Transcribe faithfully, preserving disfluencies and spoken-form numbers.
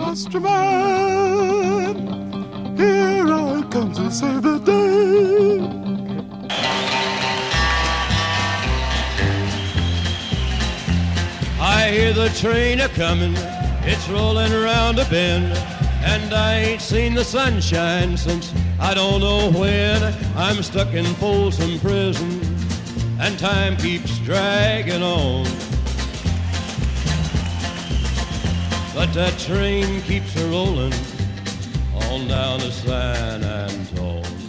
Master Man, here I come to save the day. I hear the train a-comin', it's rollin' around a bend, and I ain't seen the sunshine since I don't know when. I'm stuck in Folsom Prison, and time keeps dragging on. But that train keeps a rollin' on down to San Antone.